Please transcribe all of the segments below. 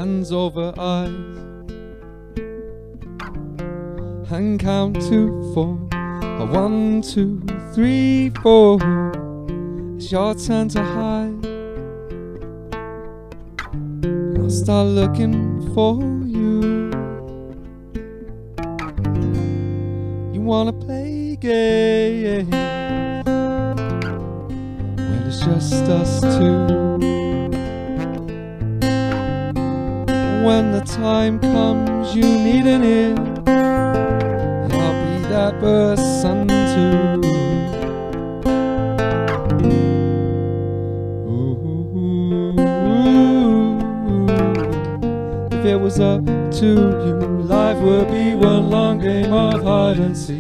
hands over eyes, and count to 4. 1, 2, 3, 4. It's your turn to hide. I'll start looking for you. You wanna play games? Well, it's just us two. When the time comes you need an ear, I'll be that person too. If it was up to you, life would be one long game of hide and seek.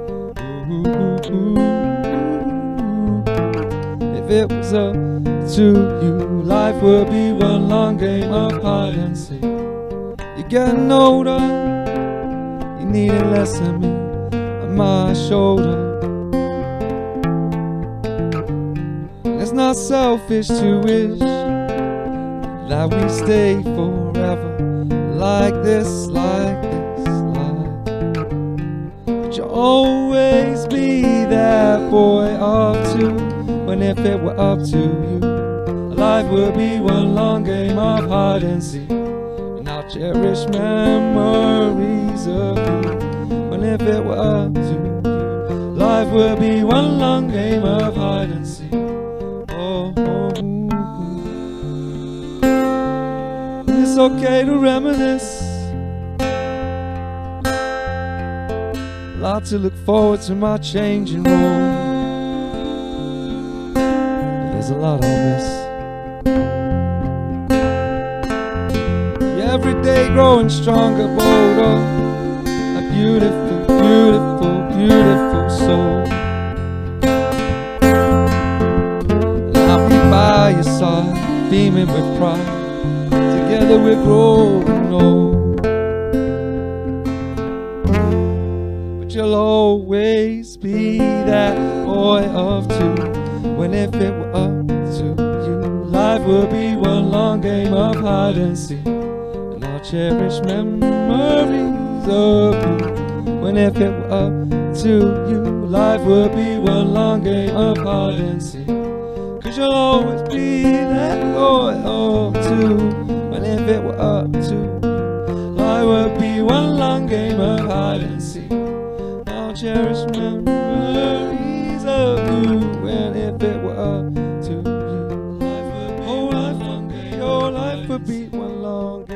If it was up to you, life would be one long game of hide and seek. You're getting older, you needing less than me on my shoulder. It's not selfish to wish that we stay forever like this, like this, like. But you'll always be that boy of 2. When if it were up to you, life would be one long game of hide and seek. And I'll cherish memories of you. When if it were up to you, life would be one long game of hide and seek. Oh, it's okay to reminisce. A lot to look forward to my changing room. There's a lot I'll miss. Yeah, every day growing stronger, bolder. A beautiful, beautiful, beautiful soul. And I'll be by your side, beaming with pride. Together we're growing old. But you'll always be that boy of 2. When if it were up to you, life would be one long game of hide and seek. And I'll cherish memories of you. When if it were up to you, life would be one long game of hide and seek. 'Cause you'll always be that boy of 2. When if it were up to you, life would be one long game of hide and seek. I'll cherish memories of you. When if it were up to you, life would be one long game. Your life would be one long game.